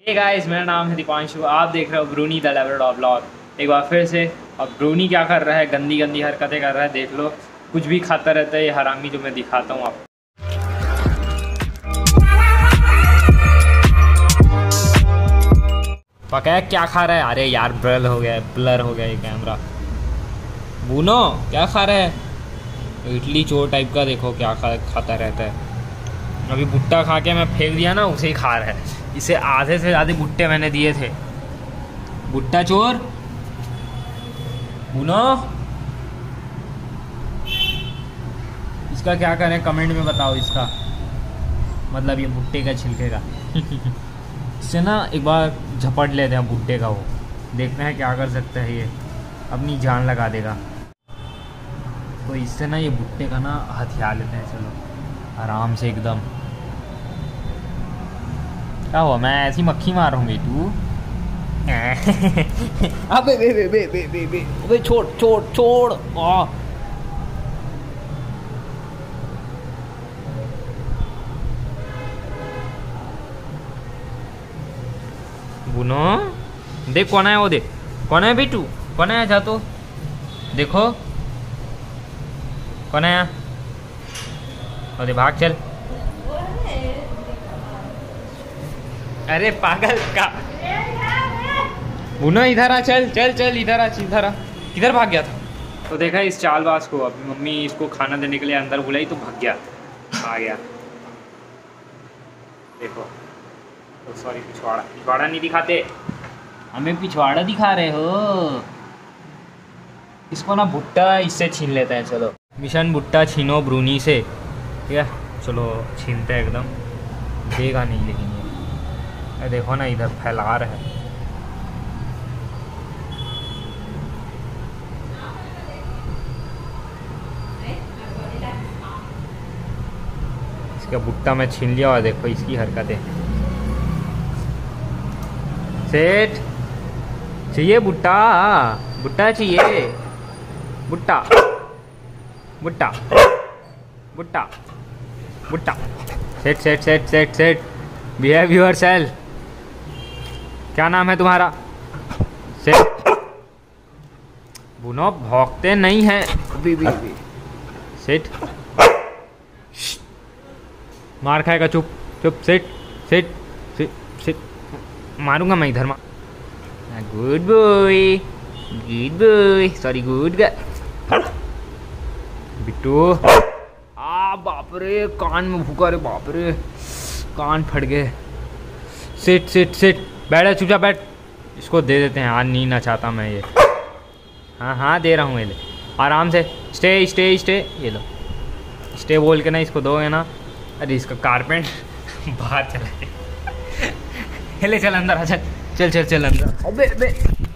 Hey guys, मेरा नाम है दीपांशु। आप देख रहे हो ब्रूनी द लैब्राडोर ब्लॉग। एक बार फिर से। अब ब्रूनी क्या कर रहा है, गंदी गंदी हरकतें कर रहा है, देख लो। कुछ भी खाता रहता है ये हरामी, जो मैं दिखाता हूँ आपको। पका क्या खा रहा है? अरे यार ब्लर हो गया ये कैमरा। बूनो क्या खा रहा है? इडली चोर टाइप का, देखो क्या खाता रहता है। अभी भुट्टा खा के मैं फेंक दिया ना, उसे ही खा रहा है। इसे आधे से ज़्यादा भुट्टे मैंने दिए थे। भुट्टा चोर बूनो, इसका क्या करें कमेंट में बताओ। इसका मतलब ये भुट्टे का छिलके का इससे ना एक बार झपट लेते हैं भुट्टे का, वो देखते हैं क्या कर सकता है ये। अपनी जान लगा देगा। तो इससे ना ये भुट्टे का ना हथियार लेते हैं। चलो आराम से एकदम। क्या हुआ? मैं ऐसी मक्खी मार रहा हूँ बेटू। अबे बे बे बे बे बे बे अबे छोड़ छोड़ छोड़। बुनो देख कौन है, वो देख कौन है बेटू, कौन है? जा तो देखो कौन है यहाँ। और भाग चल। अरे पागल का बुनो, इधर आ, चल चल चल, इधर आ इधर आ। किधर भाग गया था? तो देखा इस चालबाज को, अभी मम्मी इसको खाना देने के लिए अंदर बुलाई तो भाग गया, आ गया। देखो तो सॉरी, पिछवाड़ा नहीं दिखाते, हमें पिछवाड़ा दिखा रहे हो। इसको ना भुट्टा इससे छीन लेते हैं। चलो मिशन भुट्टा छीनो ब्रूनी से, ठीक है? चलो छीनते हैं एकदम। देगा नहीं लेकिन ये देखो ना, इधर फैला रहा है। इसका भुट्टा मैं छीन लिया और देखो इसकी हरकतें। सेठ चाहिए भुट्टा, भुट्टा चाहिए, भुट्टा भुट्टा भुट्टा भुट्टा। सेठ सेठ सेठ सेठ सेठ, बिहेव योरसेल्फ। क्या नाम है तुम्हारा? सेठ। बुनो भौंकते नहीं हैं अभी भी। सेठ मार खाएगा, चुप चुप। सेठ सेठ सेठ सेठ, मारूंगा मैं इधर। Good boy, good boy, sorry good girl. Bittu आ बाप रे, कान में भूखा रे, बाप रे कान फट गए। सिट सिट सिट, बैठ चुपचाप बैठ। इसको दे देते हैं, आज नहीं ना चाहता मैं ये। हाँ हाँ दे रहा हूँ, ये ले आराम से। स्टे स्टे स्टे, ये लो स्टे बोल के ना इसको दोगे ना। अरे इसका कारपेट बाहर चला गया। ले चल अंदर आ, चल चल चल चल अंदर। अबे अबे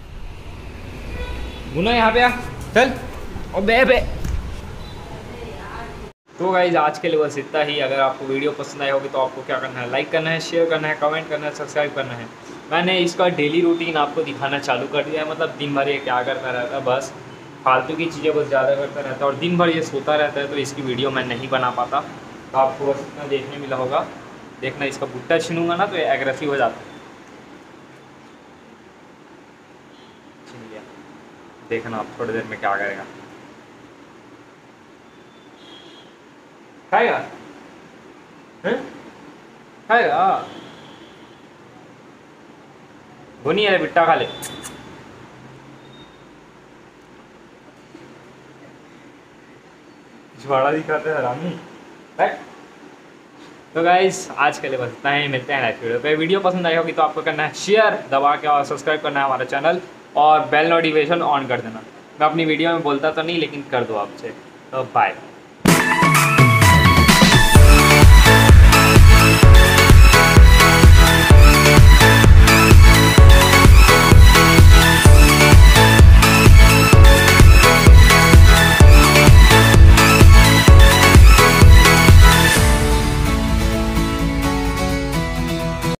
बुनो यहाँ पे आ, चल। अबे अबे। तो गाइज आज के लिए बस इतना ही। अगर आपको वीडियो पसंद आई होगी तो आपको क्या करना है, लाइक करना है, शेयर करना है, कमेंट करना है, सब्सक्राइब करना है। मैंने इसका डेली रूटीन आपको दिखाना चालू कर दिया है। मतलब दिन भर ये क्या करता रहता है, बस फालतू की चीज़ें बस ज़्यादा करता रहता है और दिन भर ये सोता रहता है। तो इसकी वीडियो मैं नहीं बना पाता, तो आपको बस इतना देखने मिला होगा। देखना इसका भुट्टा छीनूंगा ना तो ये एग्रेसिव हो जाता है। छीन लिया, देखना आप थोड़ी देर में क्या करेगा। खाएगा? खाएगा? बुनी है बिट्टा, खा ले। पिछवाड़ा दिखाते हैं हरामी। तो गाइस आज के लिए बस इतना ही। मिलते हैं नेक्स्ट वीडियो पे। वीडियो पसंद आई होगी तो आपको करना है शेयर दबा के और सब्सक्राइब करना है हमारा चैनल और बेल नोटिफिकेशन ऑन कर देना। मैं अपनी वीडियो में बोलता तो नहीं, लेकिन कर दो आपसे। तो बाय।